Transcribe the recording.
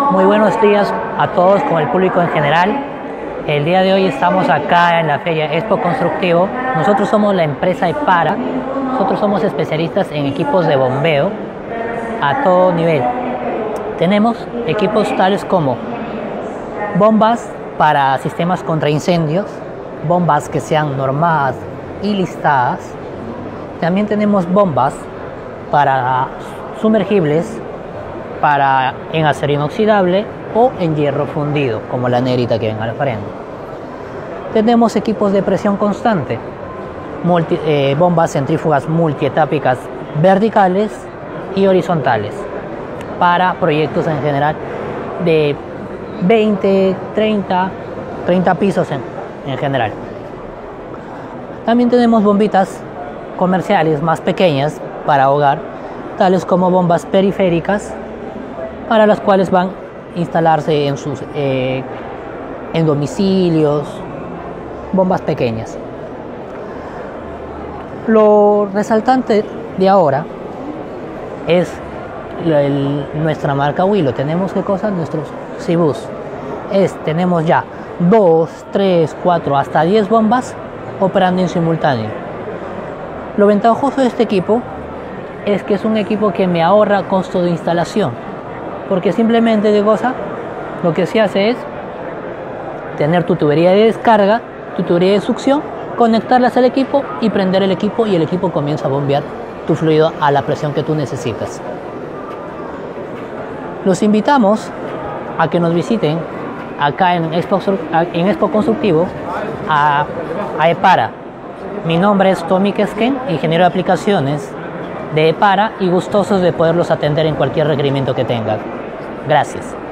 Muy buenos días a todos, con el público en general. El día de hoy estamos acá en la feria Expo Constructivo. Nosotros somos la empresa EPARA. Nosotros somos especialistas en equipos de bombeo a todo nivel. Tenemos equipos tales como bombas para sistemas contra incendios, bombas que sean normadas y listadas. También tenemos bombas para sumergibles, en acero inoxidable o en hierro fundido, como la negrita que ven al frente. Tenemos equipos de presión constante, bombas centrífugas multietápicas verticales y horizontales para proyectos en general de 20, 30 pisos en general. También tenemos bombitas comerciales más pequeñas para hogar, tales como bombas periféricas, para las cuales van a instalarse en domicilios, bombas pequeñas. Lo resaltante de ahora es nuestra marca Willow. Tenemos ¿qué cosa? Nuestros Cibus. Tenemos ya 2, 3, 4, hasta 10 bombas operando en simultáneo. Lo ventajoso de este equipo es que es un equipo que me ahorra costo de instalación, porque simplemente lo que se hace es tener tu tubería de descarga, tu tubería de succión, conectarlas al equipo y prender el equipo, y el equipo comienza a bombear tu fluido a la presión que tú necesitas. Los invitamos a que nos visiten acá en Expo Constructivo a EPARA. Mi nombre es Tommy Kesken, ingeniero de aplicaciones de EPARA, y gustosos de poderlos atender en cualquier requerimiento que tengan. Gracias.